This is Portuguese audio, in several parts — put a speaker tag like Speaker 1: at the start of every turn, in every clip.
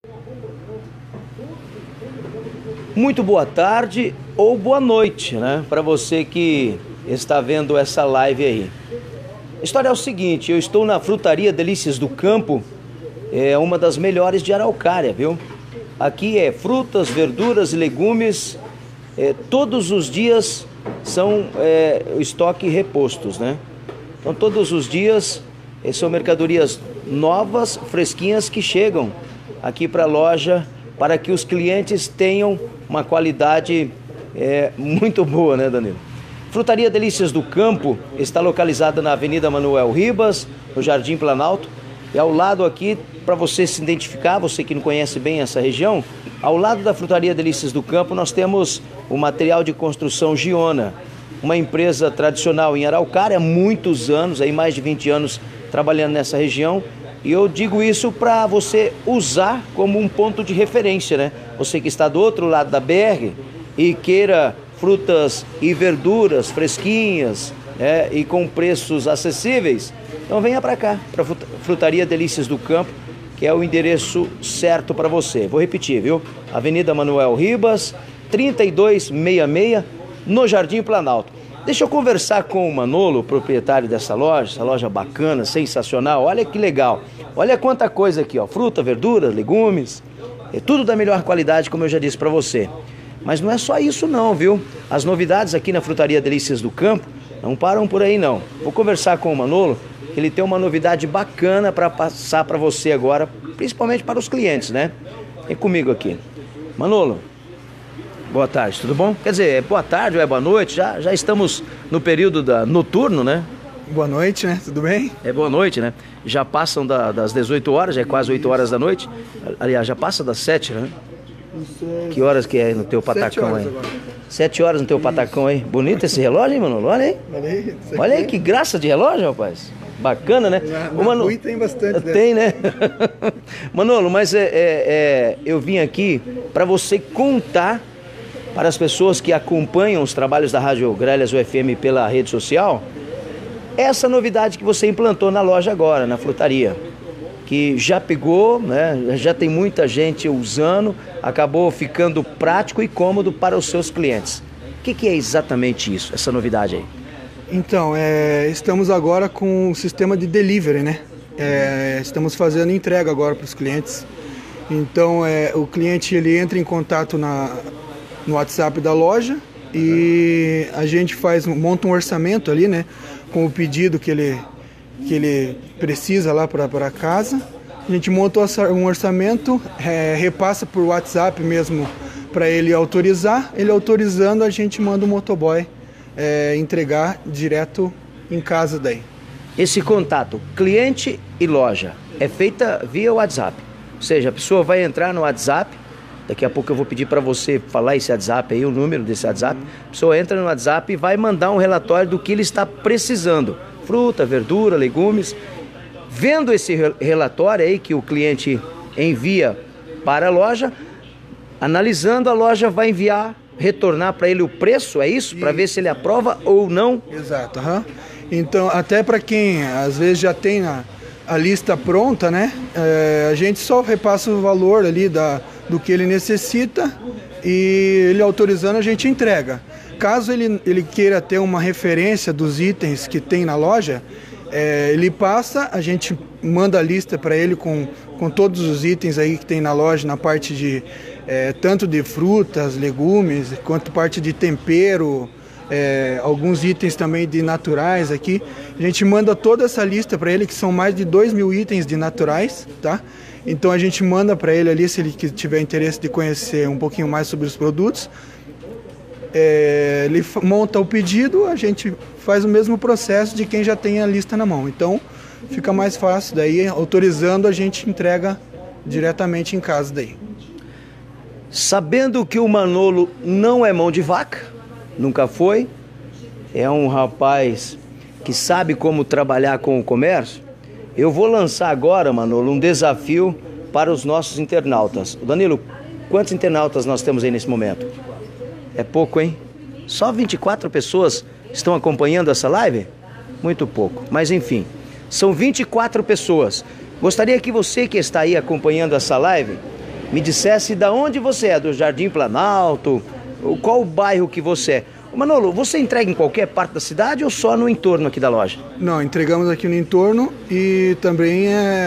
Speaker 1: Muito boa tarde ou boa noite, né? Para você que está vendo essa live aí. A história é o seguinte, eu estou na Frutaria Delícias do Campo, é uma das melhores de Araucária, viu? Aqui é frutas, verduras e legumes, todos os dias são estoque repostos, né? Então todos os dias são mercadorias novas, fresquinhas que chegam aqui para a loja para que os clientes tenham uma qualidade muito boa, né, Danilo? Frutaria Delícias do Campo está localizada na Avenida Manuel Ribas, no Jardim Planalto. E ao lado aqui, para você se identificar, você que não conhece bem essa região, ao lado da Frutaria Delícias do Campo nós temos o material de construção Giona, uma empresa tradicional em Araucária, há muitos anos, aí mais de 20 anos trabalhando nessa região. E eu digo isso para você usar como um ponto de referência, né? Você que está do outro lado da BR e queira frutas e verduras fresquinhas, e com preços acessíveis, então venha para cá, para Frutaria Delícias do Campo, que é o endereço certo para você. Vou repetir, viu? Avenida Manuel Ribas, 3266, no Jardim Planalto. Deixa eu conversar com o Manolo, proprietário dessa loja, essa loja bacana, sensacional. Olha que legal. Olha quanta coisa aqui, ó. Fruta, verdura, legumes. É tudo da melhor qualidade, como eu já disse para você. Mas não é só isso não, viu? As novidades aqui na Frutaria Delícias do Campo não param por aí não. Vou conversar com o Manolo, que ele tem uma novidade bacana para passar para você agora, principalmente para os clientes, né? Vem comigo aqui. Manolo. Boa tarde, tudo bom? Quer dizer, é boa tarde ou é boa noite? Já estamos no período noturno, né?
Speaker 2: Boa noite, né? Tudo bem?
Speaker 1: É boa noite, né? Já passam das 18 horas, já é quase 8 horas da noite. Aliás, já passa das 7, né? Que horas que é no teu patacão aí? 7 horas no teu patacão aí. Bonito esse relógio, hein, Manolo? Olha aí. Olha aí que graça de relógio, rapaz. Bacana, né?
Speaker 2: Manolo, tem bastante.
Speaker 1: Tem, né? Manolo, mas eu vim aqui para você contar para as pessoas que acompanham os trabalhos da Rádio Gralhas UFM pela rede social, essa novidade que você implantou na loja agora, na frutaria, que já pegou, né? Já tem muita gente usando, acabou ficando prático e cômodo para os seus clientes. O que é exatamente isso, essa novidade aí?
Speaker 2: Então, estamos agora com um sistema de delivery, né? Estamos fazendo entrega agora para os clientes. Então, o cliente ele entra em contato no WhatsApp da loja e a gente monta um orçamento ali, né, com o pedido que ele precisa lá para casa. A gente monta um orçamento, repassa por WhatsApp mesmo para ele autorizar. Ele autorizando, a gente manda o motoboy entregar direto em casa daí.
Speaker 1: Esse contato cliente e loja é feita via WhatsApp, ou seja, a pessoa vai entrar no WhatsApp. Daqui a pouco eu vou pedir para você falar esse WhatsApp aí, o número desse WhatsApp. A pessoa entra no WhatsApp e vai mandar um relatório do que ele está precisando. Fruta, verdura, legumes. Vendo esse relatório aí que o cliente envia para a loja, analisando, a loja vai retornar para ele o preço, é isso? Para ver se ele aprova ou não?
Speaker 2: Exato. Então, até para quem às vezes já tem a lista pronta, né? A gente só repassa o valor ali do que ele necessita e ele autorizando a gente entrega. Caso ele queira ter uma referência dos itens que tem na loja, ele passa, a gente manda a lista para ele com todos os itens aí que tem na loja, na parte de tanto de frutas, legumes, quanto parte de tempero, alguns itens também de naturais aqui. A gente manda toda essa lista para ele, que são mais de 2.000 itens de naturais, tá? Então a gente manda para ele ali, se ele tiver interesse de conhecer um pouquinho mais sobre os produtos. Ele monta o pedido, a gente faz o mesmo processo de quem já tem a lista na mão. Então fica mais fácil, daí autorizando a gente entrega diretamente em casa daí.
Speaker 1: Sabendo que o Manolo não é mão de vaca, nunca foi, é um rapaz que sabe como trabalhar com o comércio, eu vou lançar agora, Manolo, um desafio para os nossos internautas. Danilo, quantos internautas nós temos aí nesse momento? É pouco, hein? Só 24 pessoas estão acompanhando essa live? Muito pouco, mas enfim, são 24 pessoas. Gostaria que você que está aí acompanhando essa live me dissesse da onde você é, do Jardim Planalto, qual o bairro que você é. Manolo, você entrega em qualquer parte da cidade ou só no entorno aqui da loja?
Speaker 2: Não, entregamos aqui no entorno e também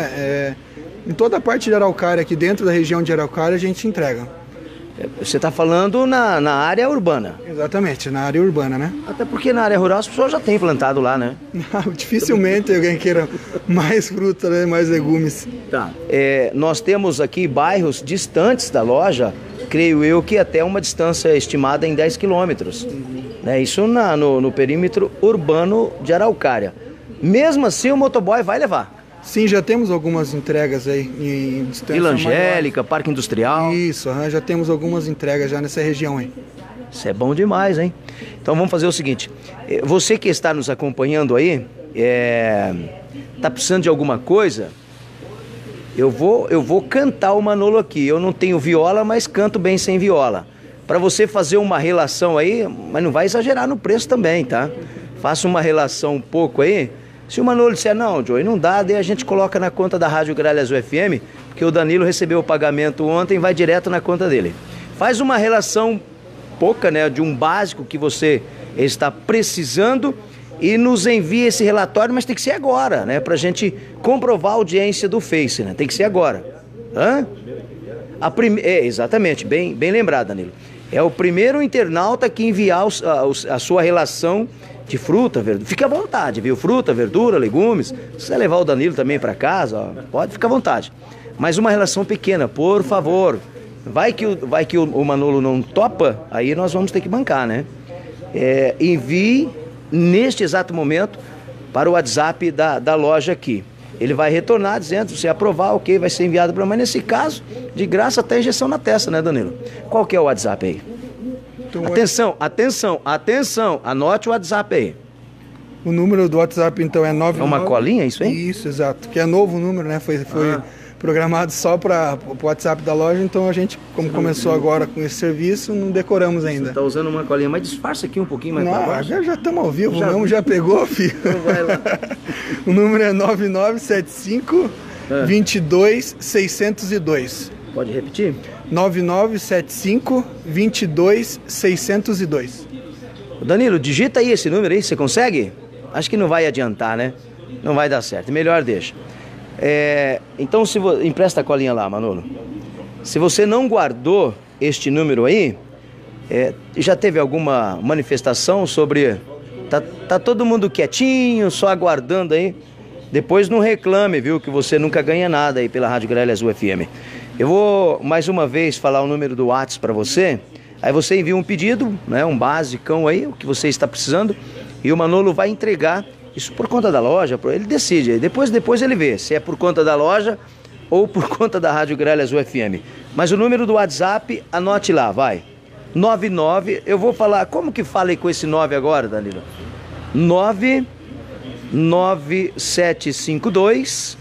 Speaker 2: em toda a parte de Araucária, aqui dentro da região de Araucária, a gente entrega.
Speaker 1: Você está falando na área urbana?
Speaker 2: Exatamente, na área urbana, né?
Speaker 1: Até porque na área rural as pessoas já têm plantado lá, né?
Speaker 2: Dificilmente alguém queira mais fruta, né? Mais legumes.
Speaker 1: Tá. Nós temos aqui bairros distantes da loja, creio eu que até uma distância estimada em 10 quilômetros. Né? Isso no perímetro urbano de Araucária. Mesmo assim o motoboy vai levar.
Speaker 2: Sim, já temos algumas entregas aí em distância.
Speaker 1: Vila Angélica, Parque Industrial.
Speaker 2: Isso, já temos algumas entregas já nessa região aí.
Speaker 1: Isso é bom demais, hein? Então vamos fazer o seguinte, você que está nos acompanhando aí, tá precisando de alguma coisa, eu vou cantar o Manolo aqui. Eu não tenho viola, mas canto bem sem viola. Para você fazer uma relação aí, mas não vai exagerar no preço também, tá? Faça uma relação um pouco aí. Se o Manolo disser, não, Joey, não dá, daí a gente coloca na conta da Rádio Gralha Azul FM, porque o Danilo recebeu o pagamento ontem, vai direto na conta dele. Faz uma relação pouca, né, de um básico que você está precisando e nos envia esse relatório, mas tem que ser agora, né, pra gente comprovar a audiência do Face, né, tem que ser agora. Hã? Exatamente, bem lembrado, Danilo. É o primeiro internauta que enviar a sua relação de fruta, verdura. Fica à vontade, viu? Fruta, verdura, legumes. Se você levar o Danilo também para casa, ó, pode ficar à vontade. Mas uma relação pequena, por favor. Vai que o Manolo não topa, aí nós vamos ter que bancar, né? Envie neste exato momento para o WhatsApp da loja aqui. Ele vai retornar dizendo, se você aprovar, ok, vai ser enviado para mim. Nesse caso, de graça até injeção na testa, né, Danilo? Qual que é o WhatsApp aí? Atenção, anote o WhatsApp aí.
Speaker 2: O número do WhatsApp então é 99...
Speaker 1: É uma colinha isso aí?
Speaker 2: Isso, exato, que é novo número, né, foi programado só para o WhatsApp da loja, então a gente, como começou agora com esse serviço, não decoramos ainda.
Speaker 1: Você tá usando uma colinha, mas disfarça aqui um pouquinho mais para baixo.
Speaker 2: Já estamos ao vivo, já pegou, filho.
Speaker 1: Então vai lá.
Speaker 2: O número é 9975 22 602.
Speaker 1: Pode repetir?
Speaker 2: 9975 22 602.
Speaker 1: Danilo, digita aí esse número aí, você consegue? Acho que não vai adiantar, né? Não vai dar certo, melhor deixa. Então, empresta a colinha lá, Manolo. Se você não guardou este número aí, já teve alguma manifestação sobre... Tá todo mundo quietinho, só aguardando aí. Depois não reclame, viu, que você nunca ganha nada aí pela Rádio Gralha Azul FM. Eu vou mais uma vez falar o número do WhatsApp para você. Aí você envia um pedido, né, um basicão aí, o que você está precisando, e o Manolo vai entregar isso por conta da loja. Ele decide, depois ele vê se é por conta da loja ou por conta da Rádio Gralha Azul FM. Mas o número do WhatsApp, anote lá, vai. 99, eu vou falar, como que fala aí com esse 9 agora, Danilo? 9752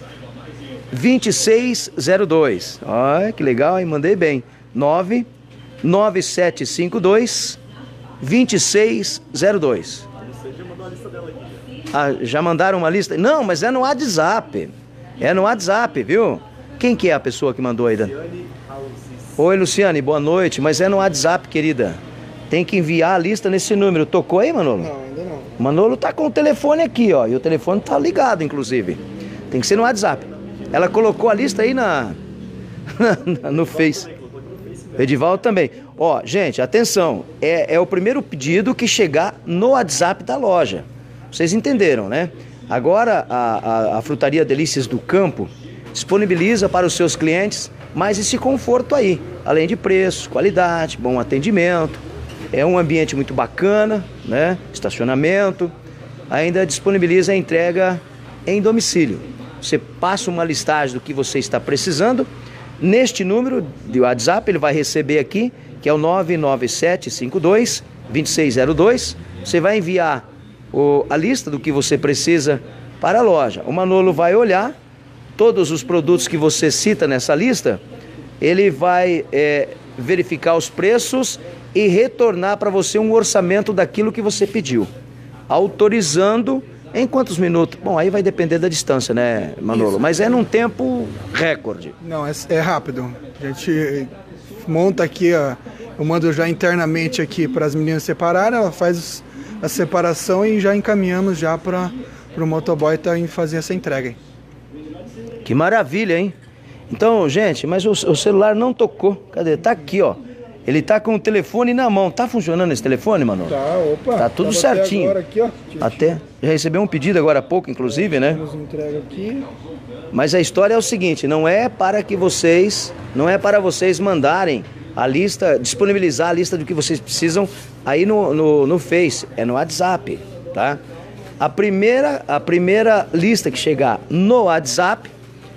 Speaker 1: 2602. Olha que legal, hein? Mandei bem. 99752 2602. Já mandaram uma lista? Não, mas é no WhatsApp. É no WhatsApp, viu? Quem que é a pessoa que mandou aí, Dan? Oi, Luciane, boa noite. Mas é no WhatsApp, querida. Tem que enviar a lista nesse número. Tocou aí, Manolo?
Speaker 2: Não, ainda não.
Speaker 1: Manolo tá com o telefone aqui, ó. E o telefone tá ligado, inclusive. Tem que ser no WhatsApp. Ela colocou a lista aí no Face. Edivaldo também. Ó, gente, atenção. É o primeiro pedido que chegar no WhatsApp da loja. Vocês entenderam, né? Agora a Frutaria Delícias do Campo disponibiliza para os seus clientes mais esse conforto aí. Além de preço, qualidade, bom atendimento. É um ambiente muito bacana, né? Estacionamento. Ainda disponibiliza a entrega em domicílio. Você passa uma listagem do que você está precisando. Neste número de WhatsApp, ele vai receber aqui, que é o 99752 2602. Você vai enviar a lista do que você precisa para a loja. O Manolo vai olhar todos os produtos que você cita nessa lista. Ele vai verificar os preços e retornar para você um orçamento daquilo que você pediu, autorizando Em quantos minutos? Bom, aí vai depender da distância, né, Manolo?
Speaker 2: Isso.
Speaker 1: Mas é num tempo recorde.
Speaker 2: Não, é rápido. A gente monta aqui, ó, eu mando já internamente aqui para as meninas separarem, ela faz a separação e já encaminhamos já para o motoboy fazer essa entrega.
Speaker 1: Que maravilha, hein? Então, gente, mas o celular não tocou. Cadê? Tá aqui, ó. Ele tá com o telefone na mão. Tá funcionando esse telefone, Manolo?
Speaker 2: Tá, opa.
Speaker 1: Tá tudo certinho.
Speaker 2: Agora aqui, ó.
Speaker 1: Até já recebeu um pedido agora há pouco, inclusive, né?
Speaker 2: Temos entrega aqui.
Speaker 1: Mas a história é o seguinte, não é para vocês mandarem a lista, disponibilizar a lista do que vocês precisam aí no Face, é no WhatsApp, tá? A primeira lista que chegar no WhatsApp,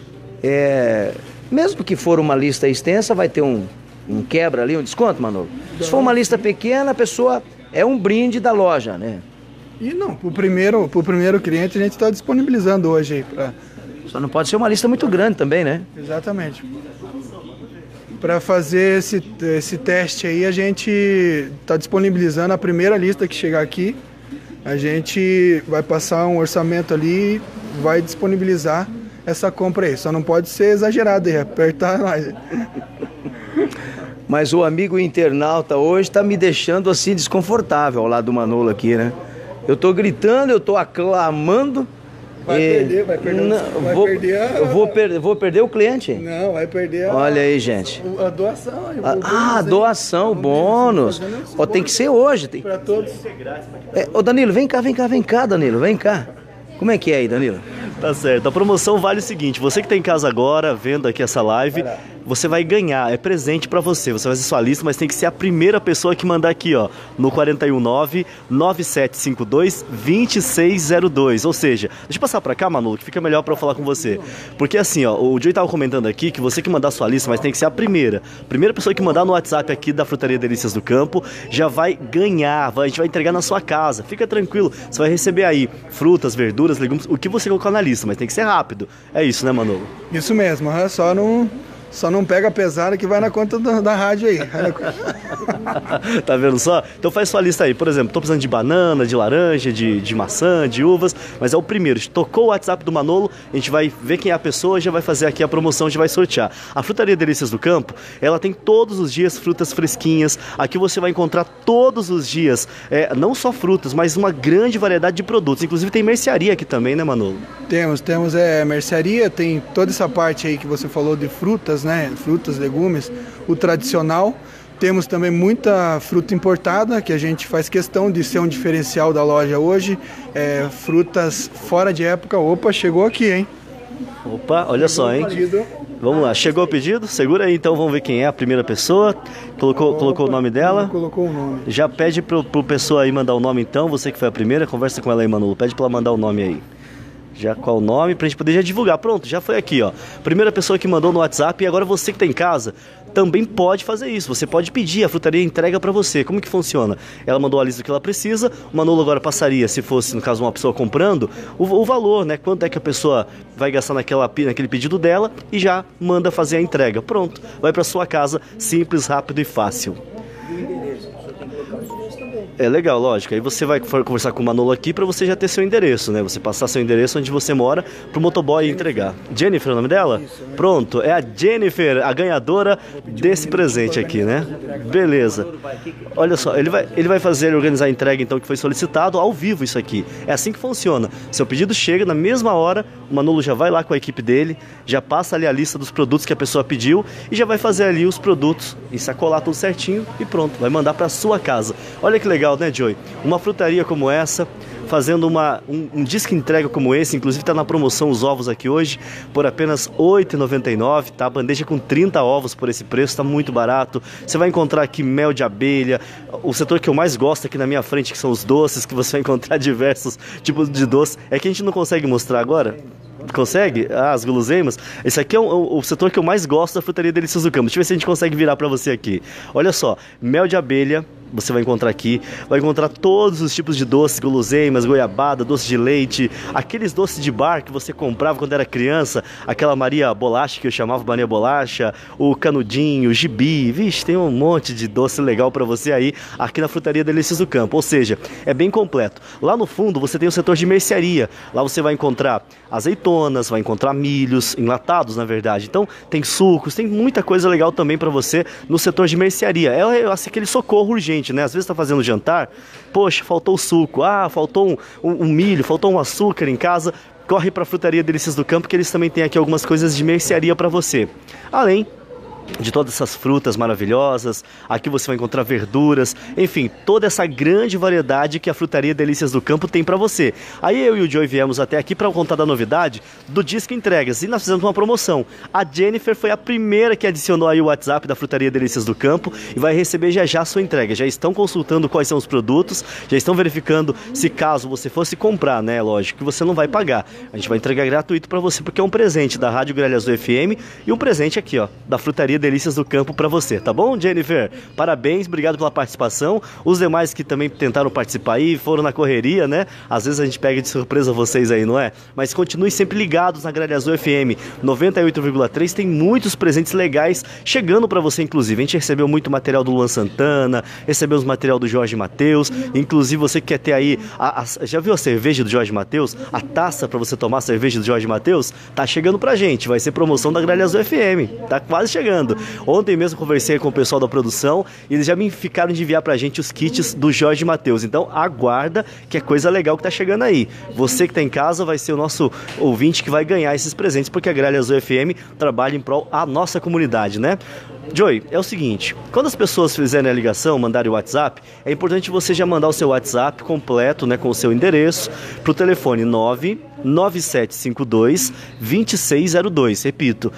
Speaker 1: mesmo que for uma lista extensa, vai ter um quebra ali, um desconto, Manolo. Se for uma lista pequena, a pessoa é um brinde da loja, né?
Speaker 2: E não, pro primeiro cliente a gente está disponibilizando hoje aí para...
Speaker 1: Só não pode ser uma lista muito grande também, né?
Speaker 2: Exatamente. Para fazer esse teste aí, a gente está disponibilizando a primeira lista que chegar aqui. A gente vai passar um orçamento ali e vai disponibilizar essa compra aí. Só não pode ser exagerado aí, apertar mais.
Speaker 1: Mas o amigo internauta hoje está me deixando assim desconfortável ao lado do Manolo aqui, né? Eu tô gritando, eu tô aclamando.
Speaker 2: Vai perder. Não,
Speaker 1: vou perder o cliente.
Speaker 2: Não, vai perder
Speaker 1: Olha aí, gente.
Speaker 2: A doação.
Speaker 1: A doação, o bônus. Ó, tem que ser hoje.
Speaker 2: Para todos.
Speaker 1: Ô Danilo, vem cá, Danilo, vem cá. Como é que é aí, Danilo?
Speaker 3: Tá certo, a promoção vale o seguinte, você que tá em casa agora, vendo aqui essa live, você vai ganhar, é presente pra você, você vai fazer sua lista, mas tem que ser a primeira pessoa que mandar aqui, ó, no 419-9752-2602, ou seja, deixa eu passar pra cá, Manolo, que fica melhor pra eu falar com você, porque assim, ó, o Joey tava comentando aqui que você que mandar sua lista, mas tem que ser a primeira pessoa que mandar no WhatsApp aqui da Frutaria Delícias do Campo, já vai ganhar, a gente vai entregar na sua casa, fica tranquilo, você vai receber aí frutas, verduras, legumes, o que você colocar na lista, mas tem que ser rápido, é isso, né, Manolo?
Speaker 2: Isso mesmo, só não pega pesada que vai na conta da rádio aí.
Speaker 3: Tá vendo só? Então faz sua lista aí. Por exemplo, tô precisando de banana, de laranja, de maçã, de uvas. Mas é o primeiro. Tocou o WhatsApp do Manolo, a gente vai ver quem é a pessoa, já vai fazer aqui a promoção, já vai sortear. A Frutaria Delícias do Campo, ela tem todos os dias frutas fresquinhas. Aqui você vai encontrar todos os dias, não só frutas, mas uma grande variedade de produtos. Inclusive tem mercearia aqui também, né, Manolo?
Speaker 2: Temos mercearia, tem toda essa parte aí que você falou de frutas, né? Frutas, legumes, o tradicional. Temos também muita fruta importada, que a gente faz questão de ser um diferencial da loja hoje. Frutas fora de época. Opa, chegou aqui, hein?
Speaker 3: Opa, olha só, hein? Vamos lá, chegou o pedido? Segura aí então, vamos ver quem é a primeira pessoa. Colocou o nome dela?
Speaker 2: Colocou o nome.
Speaker 3: Já pede pro pessoa aí mandar o nome então, você que foi a primeira, conversa com ela aí, Manolo. Pede pra ela mandar o nome aí. Já qual o nome, pra gente poder já divulgar. Pronto, já foi aqui, ó. Primeira pessoa que mandou no WhatsApp, e agora você que tá em casa também pode fazer isso. Você pode pedir, a frutaria entrega pra você. Como que funciona? Ela mandou a lista do que ela precisa, o Manolo agora passaria, se fosse, no caso, uma pessoa comprando, o valor, né? Quanto é que a pessoa vai gastar naquele pedido dela e já manda fazer a entrega. Pronto, vai pra sua casa, simples, rápido e fácil. É legal, lógico. Aí você vai conversar com o Manolo aqui pra você já ter seu endereço, né? Você passar seu endereço onde você mora pro motoboy entregar. Jennifer é o nome dela? Isso, né? Pronto, é a Jennifer, a ganhadora desse presente aqui, né? Beleza. Olha só, ele vai organizar a entrega então que foi solicitado ao vivo isso aqui. É assim que funciona. Seu pedido chega na mesma hora, o Manolo já vai lá com a equipe dele, já passa ali a lista dos produtos que a pessoa pediu e já vai fazer ali os produtos e sacolar tudo certinho e pronto, vai mandar pra sua casa. Olha que legal, né, Joey? Uma frutaria como essa, fazendo um disque entrega como esse, inclusive está na promoção os ovos aqui hoje, por apenas R$ 8,99, tá? Bandeja com 30 ovos por esse preço, tá muito barato. Você vai encontrar aqui mel de abelha, o setor que eu mais gosto aqui na minha frente, que são os doces, que você vai encontrar diversos tipos de doces. É que a gente não consegue mostrar agora. Consegue? Ah, as guloseimas. Esse aqui é o setor que eu mais gosto da Frutaria Delícias do Campo. Deixa eu ver se a gente consegue virar pra você aqui. Olha só, mel de abelha, você vai encontrar aqui. Vai encontrar todos os tipos de doces, guloseimas, goiabada, doce de leite, aqueles doces de bar que você comprava quando era criança, aquela Maria Bolacha que eu chamava Maria Bolacha, o canudinho, o gibi, vixe, tem um monte de doce legal para você aí aqui na Frutaria Delícias do Campo, ou seja, é bem completo. Lá no fundo você tem o setor de mercearia, lá você vai encontrar azeitonas, vai encontrar milhos, enlatados na verdade, então tem sucos, tem muita coisa legal também para você no setor de mercearia. É aquele socorro urgente, né? Às vezes tá fazendo jantar, poxa, faltou o suco, faltou um milho, faltou um açúcar em casa, corre para a Frutaria Delícias do Campo que eles também têm aqui algumas coisas de mercearia para você. Além de todas essas frutas maravilhosas, aqui você vai encontrar verduras, enfim, toda essa grande variedade que a Frutaria Delícias do Campo tem para você. Aí eu e o Joey viemos até aqui para contar da novidade do Disque Entregas e nós fizemos uma promoção. A Jennifer foi a primeira que adicionou aí o WhatsApp da Frutaria Delícias do Campo e vai receber já a sua entrega. Já estão consultando quais são os produtos, já estão verificando se caso você fosse comprar, né, lógico que você não vai pagar. A gente vai entregar gratuito para você porque é um presente da Rádio Gralha Azul FM e um presente aqui, ó, da Frutaria Delícias do Campo para você, tá bom, Jennifer? Parabéns, obrigado pela participação. Os demais que também tentaram participar aí, foram na correria, né? Às vezes a gente pega de surpresa vocês aí, não é? Mas continue sempre ligados na Gralha Azul FM 98,3, tem muitos presentes legais chegando para você, inclusive. A gente recebeu muito material do Luan Santana, recebemos material do Jorge Mateus, inclusive você que quer ter aí, já viu a cerveja do Jorge Mateus? A taça para você tomar a cerveja do Jorge Mateus? Tá chegando pra gente, vai ser promoção da Gralha Azul FM, tá quase chegando. Ontem mesmo conversei com o pessoal da produção e eles já me ficaram de enviar pra gente os kits do Jorge Mateus. Então aguarda que é coisa legal que tá chegando aí. Você que tá em casa vai ser o nosso ouvinte que vai ganhar esses presentes, porque a Gralha Azul FM trabalha em prol a nossa comunidade, né? Joey, é o seguinte, quando as pessoas fizerem a ligação, mandarem o WhatsApp, é importante você já mandar o seu WhatsApp completo, né, com o seu endereço, pro telefone 99752-2602, repito,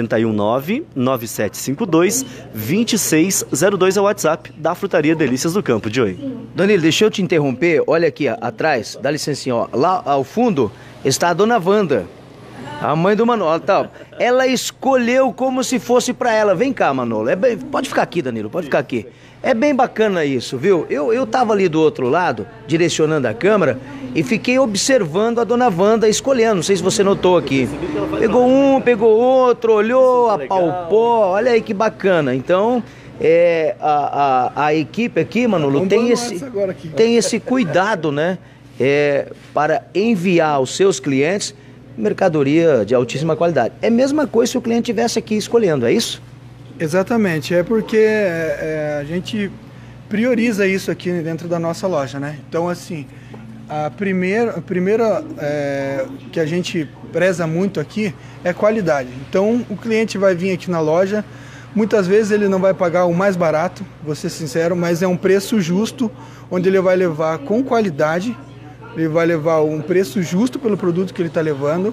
Speaker 3: 419-9752-2602 é o WhatsApp da Frutaria Delícias do Campo, Joey.
Speaker 1: Danilo, deixa eu te interromper, olha aqui atrás, dá licencinha, ó, lá ao fundo está a Dona Wanda. A mãe do Manolo, tá. Ela escolheu como se fosse pra ela. Vem cá, Manolo. Pode ficar aqui, Danilo, pode ficar aqui. É bem bacana isso, viu? Eu tava ali do outro lado, direcionando a câmera, e fiquei observando a Dona Wanda escolhendo. Não sei se você notou aqui. Pegou um, pegou outro, olhou, apalpou. Olha aí que bacana. Então, a equipe aqui, Manolo, tem esse cuidado, né? Para enviar aos seus clientes mercadoria de altíssima qualidade. É a mesma coisa se o cliente estivesse aqui escolhendo, é isso?
Speaker 2: Exatamente, é porque a gente prioriza isso aqui dentro da nossa loja, né? Então, assim, a primeira que a gente preza muito aqui é qualidade. Então, o cliente vai vir aqui na loja, muitas vezes ele não vai pagar o mais barato, vou ser sincero, mas é um preço justo, onde ele vai levar com qualidade. Ele vai levar um preço justo pelo produto que ele está levando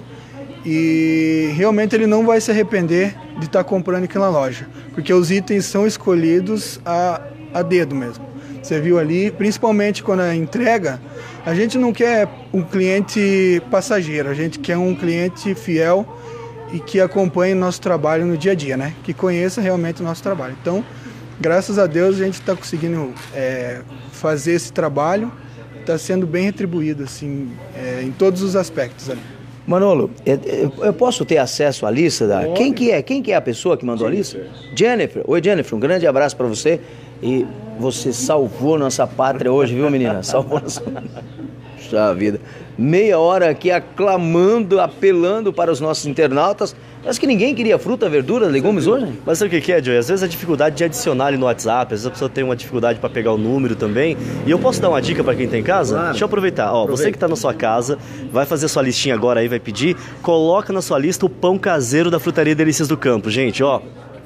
Speaker 2: e realmente ele não vai se arrepender de estar comprando aqui na loja, porque os itens são escolhidos a dedo mesmo. Você viu ali, principalmente quando a entrega, a gente não quer um cliente passageiro, a gente quer um cliente fiel e que acompanhe nosso trabalho no dia a dia, né? Que conheça realmente o nosso trabalho. Então, graças a Deus, a gente está conseguindo fazer esse trabalho. Está sendo bem retribuído, assim, em todos os aspectos ali.
Speaker 1: Manolo, eu posso ter acesso à lista da... Quem que é a pessoa que mandou a lista? Jennifer. Oi, Jennifer, um grande abraço para você. E você salvou nossa pátria hoje, viu, menina? Salvou nossa... Puxa vida. Meia hora aqui aclamando, apelando para os nossos internautas. Parece que ninguém queria fruta, verdura, legumes hoje.
Speaker 3: Mas sabe o que é, Joey? Às vezes a dificuldade de adicionar ali no WhatsApp, às vezes a pessoa tem uma dificuldade para pegar o número também. E eu posso dar uma dica para quem tem em casa? Claro. Deixa eu aproveitar. Ó, você que está na sua casa, vai fazer sua listinha agora aí, vai pedir, coloca na sua lista o pão caseiro da Frutaria Delícias do Campo. Gente, ó,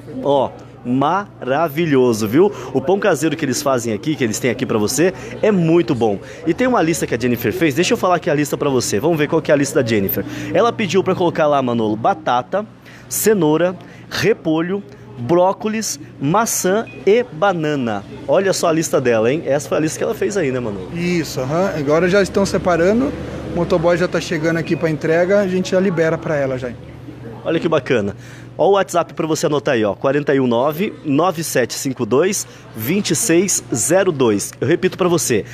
Speaker 3: maravilhoso, viu? O pão caseiro que eles fazem aqui, que eles têm aqui pra você, é muito bom. E tem uma lista que a Jennifer fez, deixa eu falar aqui a lista pra você. Vamos ver qual que é a lista da Jennifer. Ela pediu pra colocar lá, Manolo, batata, cenoura, repolho, brócolis, maçã e banana. Olha só a lista dela, hein? Essa foi a lista que ela fez aí, né, Manolo?
Speaker 2: Isso, agora já estão separando, o motoboy já tá chegando aqui pra entrega, a gente já libera pra ela já.
Speaker 3: Olha que bacana. Ó o WhatsApp para você anotar aí, ó, 419-9752-2602. Eu repito para você,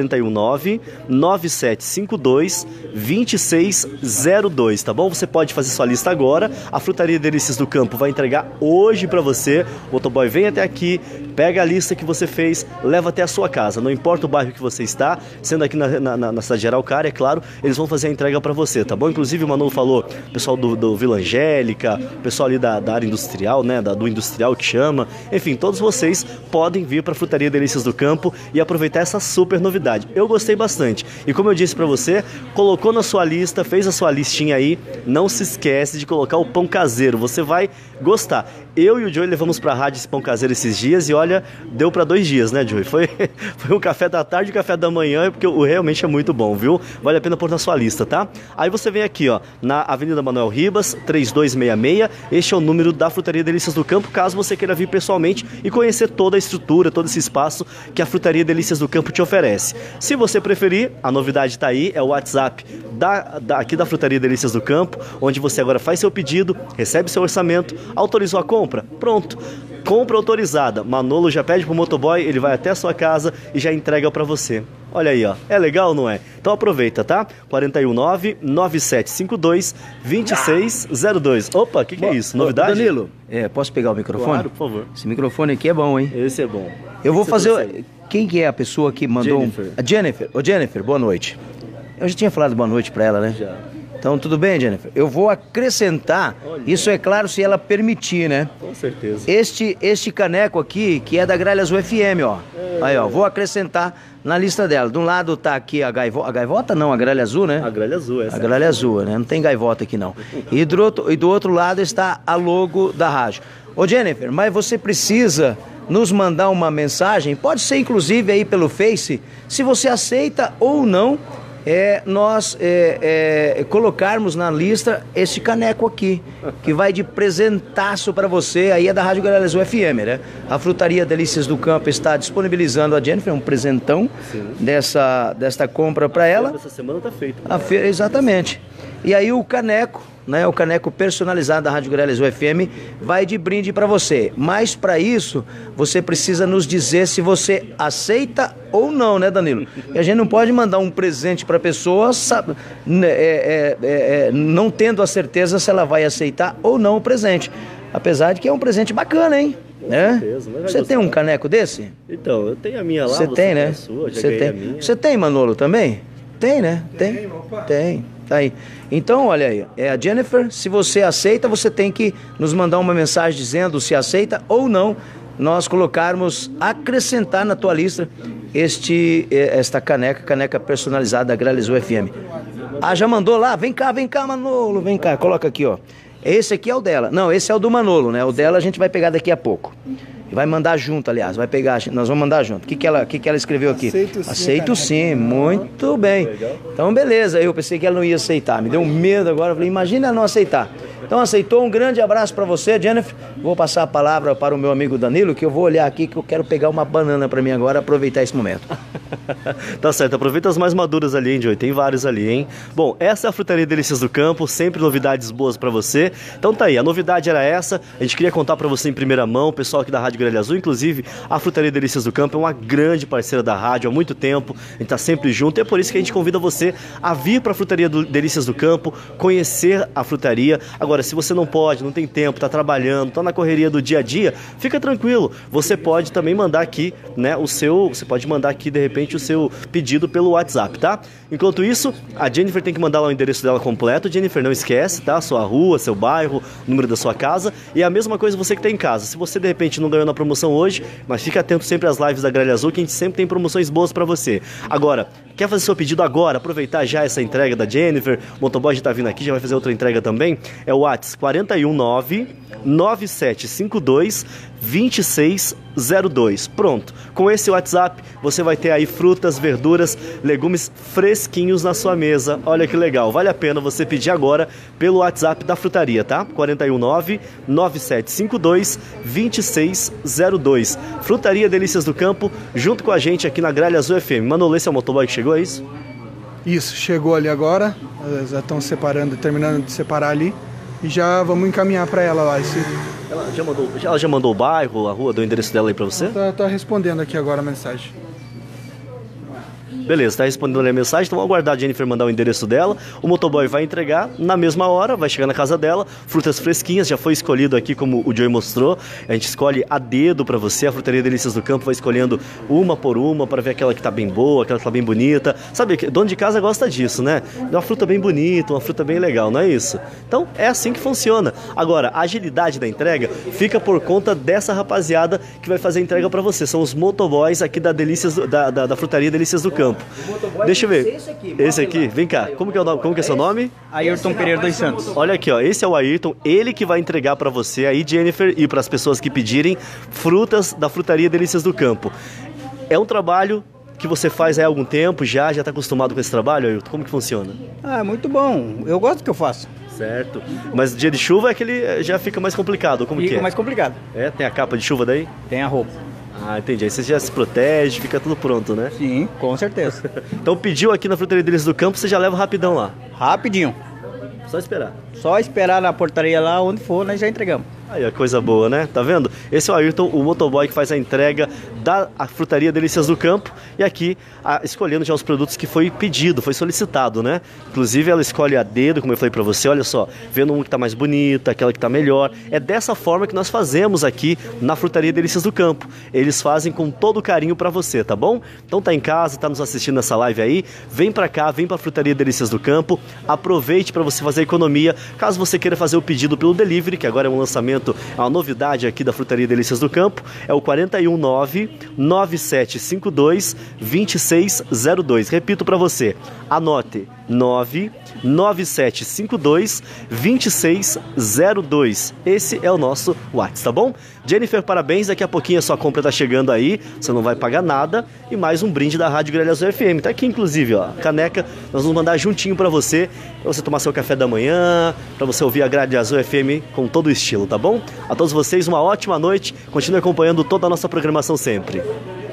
Speaker 3: 419-9752-2602, tá bom? Você pode fazer sua lista agora. A Frutaria Delícias do Campo vai entregar hoje para você. O motoboy vem até aqui, pega a lista que você fez, leva até a sua casa. Não importa o bairro que você está, sendo aqui na cidade de Araucária, é claro, eles vão fazer a entrega para você, tá bom? Inclusive o Manolo falou, pessoal do Vila Angélica, pessoal ali da área industrial, né, do industrial que chama, enfim, todos vocês podem vir para a Frutaria Delícias do Campo e aproveitar essa super novidade. Eu gostei bastante. E como eu disse para você, colocou na sua lista, fez a sua listinha aí, não se esquece de colocar o pão caseiro, você vai gostar. Eu e o Joey levamos pra rádio esse pão caseiro esses dias e olha, deu pra 2 dias, né, Joey? Foi um café da tarde e um café da manhã, porque realmente é muito bom, viu? Vale a pena pôr na sua lista, tá? Aí você vem aqui, ó, na Avenida Manuel Ribas, 3266. Este é o número da Frutaria Delícias do Campo, caso você queira vir pessoalmente e conhecer toda a estrutura, todo esse espaço que a Frutaria Delícias do Campo te oferece. Se você preferir, a novidade tá aí, é o WhatsApp aqui da Frutaria Delícias do Campo, onde você agora faz seu pedido, recebe seu orçamento, autorizou a compra, pronto. Compra autorizada. Manolo já pede pro motoboy, ele vai até a sua casa e já entrega pra você. Olha aí, ó. É legal, não é? Então aproveita, tá? 419-9752-2602. Opa, o que é isso? Novidade?
Speaker 1: Danilo, posso pegar o microfone?
Speaker 3: Claro, por favor.
Speaker 1: Esse microfone aqui é bom, hein?
Speaker 3: Esse é bom.
Speaker 1: Eu vou fazer... Quem que é a pessoa que mandou...
Speaker 3: Jennifer.
Speaker 1: A Jennifer. Ô, Jennifer, boa noite. Eu já tinha falado boa noite pra ela, né? Já. Então, tudo bem, Jennifer? Eu vou acrescentar, isso é claro se ela permitir, né?
Speaker 3: Com certeza.
Speaker 1: Este caneco aqui, que é da Gralha Azul FM, ó. Aí, ó, vou acrescentar na lista dela. De um lado tá aqui a gaivota não, a Gralha Azul, né?
Speaker 3: A Gralha Azul, essa.
Speaker 1: A Gralha Azul, né? Não tem gaivota aqui, não. E do outro lado está a logo da rádio. Ô, Jennifer, mas você precisa nos mandar uma mensagem, pode ser inclusive aí pelo Face, se você aceita ou não, nós colocarmos na lista esse caneco aqui, que vai de presentaço para você, aí é da Rádio Gralha Azul FM, né? A Frutaria Delícias do Campo está disponibilizando a Jennifer um presentão desta compra para ela.
Speaker 3: Essa semana tá feito.
Speaker 1: Exatamente. E aí o caneco, né, o caneco personalizado da Rádio Gralha Azul FM vai de brinde para você. Mas para isso, você precisa nos dizer se você aceita ou não, né, Danilo? E a gente não pode mandar um presente para a pessoa não tendo a certeza se ela vai aceitar ou não o presente. Apesar de que é um presente bacana, hein?
Speaker 3: Com certeza,
Speaker 1: você tem um caneco desse?
Speaker 3: Então, eu tenho a minha lá,
Speaker 1: você tem, né?
Speaker 3: A sua, já
Speaker 1: você
Speaker 3: tem.
Speaker 1: tem.
Speaker 3: A minha.
Speaker 1: Você tem, Manolo, também? Tem, né? Tem. Tá aí. Então, olha aí, é a Jennifer. Se você aceita, você tem que nos mandar uma mensagem dizendo se aceita ou não. Nós acrescentar na tua lista esta caneca personalizada da Gralha Azul FM. Ah, já mandou lá? Vem cá, Manolo, vem cá, coloca aqui, ó. Esse aqui é o dela. Não, esse é o do Manolo, né? O dela a gente vai pegar daqui a pouco. Vai mandar junto, aliás, vai pegar, nós vamos mandar junto. O que ela escreveu aqui? Aceito sim, muito bem. Então, beleza, eu pensei que ela não ia aceitar, me deu um medo agora, falei, imagina ela não aceitar. Então, aceitou, um grande abraço para você, Jennifer. Vou passar a palavra para o meu amigo Danilo, que eu vou olhar aqui, que eu quero pegar uma banana para mim agora, aproveitar esse momento.
Speaker 3: Tá certo, aproveita as mais maduras ali, hein, Joey? Tem vários ali, hein? Bom, essa é a Frutaria Delícias do Campo, sempre novidades boas para você. Então tá aí, a novidade era essa, a gente queria contar para você em primeira mão, o pessoal aqui da Rádio Gralha Azul, inclusive a Frutaria Delícias do Campo é uma grande parceira da rádio há muito tempo, a gente tá sempre junto, e é por isso que a gente convida você a vir para a Frutaria Delícias do Campo, conhecer a frutaria. Agora, se você não pode, não tem tempo, tá trabalhando, tá na correria do dia a dia, fica tranquilo, você pode também mandar aqui, né, você pode mandar aqui de repente o seu pedido pelo WhatsApp, tá? Enquanto isso, a Jennifer tem que mandar lá o endereço dela completo. Jennifer, não esquece, tá? Sua rua, seu bairro, número da sua casa. E a mesma coisa você que tá em casa. Se você de repente não ganhou na promoção hoje, mas fica atento sempre às lives da Gralha Azul, que a gente sempre tem promoções boas pra você. Agora, quer fazer seu pedido agora, aproveitar já essa entrega da Jennifer, o motoboy já tá vindo aqui, já vai fazer outra entrega também, é o WhatsApp 419-9752-2602. Pronto, com esse WhatsApp você vai ter aí frutas, verduras, legumes fresquinhos na sua mesa. Olha que legal, vale a pena você pedir agora pelo WhatsApp da frutaria, tá? 419-9752-2602. Frutaria Delícias do Campo, junto com a gente aqui na Gralha Azul FM. Manolo, esse é o motoboy que chegou, é isso?
Speaker 2: Isso, chegou ali agora, já estão terminando de separar ali. e já vamos encaminhar para ela lá.
Speaker 3: Ela já mandou o bairro, a rua, deu o endereço dela aí para você?
Speaker 2: Tá respondendo aqui agora a mensagem.
Speaker 3: Beleza, tá respondendo ali a mensagem, então vamos aguardar a Jennifer mandar o endereço dela. O motoboy vai entregar na mesma hora, vai chegar na casa dela. Frutas fresquinhas, já foi escolhido aqui como o Joey mostrou. A gente escolhe a dedo pra você, a Frutaria Delícias do Campo vai escolhendo uma por uma para ver aquela que tá bem boa, aquela que tá bem bonita. Sabe, dono de casa gosta disso, né? Uma fruta bem bonita, uma fruta bem legal, não é isso? Então é assim que funciona. Agora, a agilidade da entrega fica por conta dessa rapaziada que vai fazer a entrega pra você. São os motoboys aqui da Frutaria Delícias do Campo. Deixa eu ver. Esse aqui, vem cá. Como que é o nome? Como que é seu nome?
Speaker 4: Ayrton Pereira dos Santos.
Speaker 3: Olha aqui, ó. Esse é o Ayrton. Ele que vai entregar pra você aí, Jennifer, e para as pessoas que pedirem frutas da Frutaria Delícias do Campo. É um trabalho que você faz há algum tempo, já tá acostumado com esse trabalho, Ayrton? Como que funciona?
Speaker 4: Ah, muito bom. Eu gosto do que eu faço.
Speaker 3: Certo. Mas dia de chuva é que ele já fica mais complicado. Como que é?
Speaker 4: Fica mais complicado.
Speaker 3: É, tem a capa de chuva daí?
Speaker 4: Tem a roupa.
Speaker 3: Ah, entendi. Aí você já se protege, fica tudo pronto, né?
Speaker 4: Sim, com certeza.
Speaker 3: Então pediu aqui na Frutaria Delícias do Campo, você já leva rapidão lá.
Speaker 4: Rapidinho.
Speaker 3: Só esperar.
Speaker 4: Só esperar na portaria lá, onde for, nós já entregamos.
Speaker 3: Aí, a coisa boa, né? Tá vendo? Esse é o Ayrton, o motoboy que faz a entrega da Frutaria Delícias do Campo. E aqui, escolhendo já os produtos que foi pedido, foi solicitado, né? Inclusive, ela escolhe a dedo, como eu falei pra você. Olha só, vendo um que tá mais bonita, aquela que tá melhor. É dessa forma que nós fazemos aqui na Frutaria Delícias do Campo. Eles fazem com todo carinho pra você, tá bom? Então tá em casa, tá nos assistindo nessa live aí, vem pra cá, vem pra Frutaria Delícias do Campo. Aproveite pra você fazer economia. Caso você queira fazer o pedido pelo delivery, que agora é um lançamento, é uma novidade aqui da Frutaria Delícias do Campo, é o 419-9752-2602. Repito para você, anote, 99752-2602. Esse é o nosso WhatsApp, tá bom? Jennifer, parabéns, daqui a pouquinho a sua compra tá chegando aí, você não vai pagar nada, e mais um brinde da Rádio Gralha Azul FM, tá aqui inclusive, ó, caneca, nós vamos mandar juntinho para você tomar seu café da manhã, para você ouvir a Gralha Azul FM com todo o estilo, tá bom? A todos vocês uma ótima noite, continue acompanhando toda a nossa programação sempre.